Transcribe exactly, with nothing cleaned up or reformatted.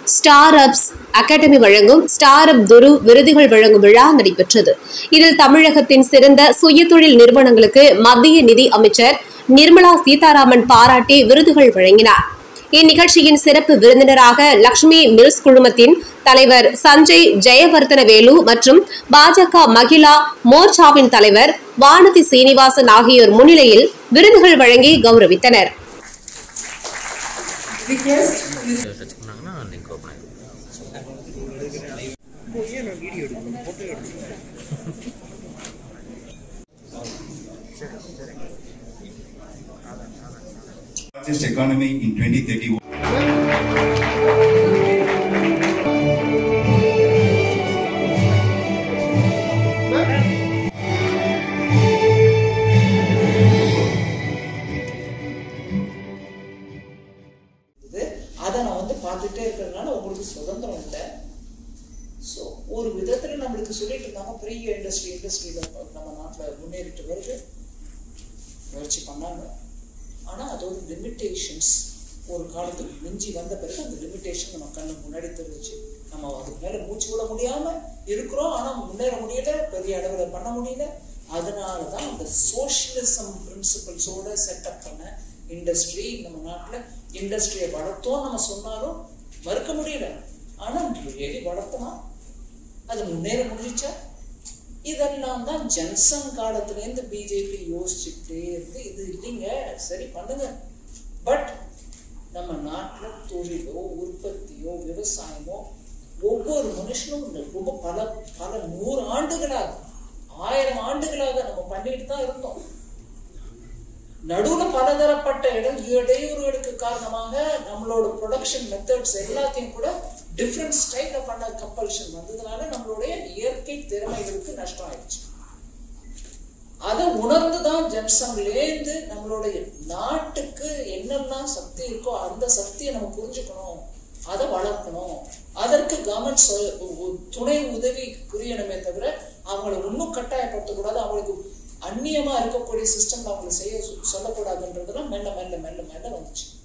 Star ups academy வழங்கும் star up துரு விருதுகள் வழங்கும் விழா நடைபெற்றது. இதில் தமிழகத்தின் சிறந்த சுயதொழில் நிறுவனங்களுக்கு மத்திய நிதி அமைச்சர் நிர்மலா சீதாராமன் பாராட்டி விருதுகள் வழங்கினார். இந்நிகழ்ச்சியின் சிறப்பு விருந்தினராக லட்சுமி மில்ஸ் குழுமத்தின் தலைவர் சஞ்சய் ஜெயவர்தனவேலு மற்றும் பாஜக மகிழா மோர்ச்சாவின் தலைவர் வானதி சீனிவாசன் ஆகியோர் முன்னிலையில் விருதுகள் வழங்கி கௌரவித்தனர். Largest economy in twenty thirty-one. அதை நான் வந்து பார்த்துட்டே இருக்கிறதுனால உங்களுக்கு சுதந்திரம் இல்லை. ஸோ ஒரு விதத்தில் நம்மளுக்கு சொல்லிட்டு இருந்தாங்க பெரிய இண்டஸ்ட்ரி இண்டஸ்ட்ரியில் நம்ம நாட்டில் முன்னேறிட்டு வருது, முயற்சி பண்ணாங்க. ஆனால் அதோட லிமிட்டேஷன்ஸ் ஒரு காலத்துக்கு மிஞ்சி வந்த பிறகு அந்த லிமிட்டேஷன் நம்ம கண்ணு முன்னாடி தெரிஞ்சிச்சு. நம்ம அதுக்கு மேலே மூச்சு விட முடியாமல் இருக்கிறோம், ஆனால் முன்னேற முடியல, பெரிய அளவில் பண்ண முடியல. அதனால தான் அந்த சோஷியலிசம் பிரின்சிபல்ஸோட செட்டப் பண்ண இண்டஸ்ட்ரி நம்ம நாட்டில் இண்டஸ்ட்ரியை வளர்த்தோம் நம்ம சொன்னாலும் மறுக்க முடியல. ஆனால் எலி வளர்த்தனா அது முன்னேற முடிஞ்சா? இதெல்லாம் தான் ஜன்சங் காலத்துலேருந்து பிஜேபி யோசிச்சுட்டே இருந்து இது இல்லைங்க சரி பண்ணுங்க. பட் நம்ம நாட்டில் தொழிலோ உற்பத்தியோ விவசாயமோ ஒவ்வொரு மனுஷனும் ரொம்ப பல பல நூறு ஆண்டுகளாக ஆயிரம் ஆண்டுகளாக நம்ம பண்ணிட்டு தான் இருந்தோம். நடுவில் பலதரப்பட்ட இடம் இடையூறுகளுக்கு காரணமாக நம்மளோட ப்ரொடக்ஷன் மெத்தட்ஸ் எல்லாத்தையும் கூட டிஃப்ரெண்ட் ஸ்டைல பண்ண கம்பல்ஷன் வந்ததுனால நம்மளுடைய இயற்கை திறமைகளுக்கு நஷ்டம் ஆயிடுச்சு. அதை உணர்ந்துதான் ஜன்சங்லேருந்து நம்மளுடைய நாட்டுக்கு என்னெல்லாம் சக்தி இருக்கோ அந்த சக்தியை நம்ம புரிஞ்சுக்கணும், அதை வளர்க்கணும். அதற்கு கவர்மெண்ட் துணை உதவி புரியணுமே தவிர அவங்களை இன்னும் கட்டாயப்படுத்தக்கூடாது, அவங்களுக்கு அந்நியமா இருக்கக்கூடிய சிஸ்டம் அவங்களை செய்ய சொல்லக்கூடாதுன்றதுலாம் மெல்ல மெல்ல மெல்ல மெல்ல வந்துச்சு.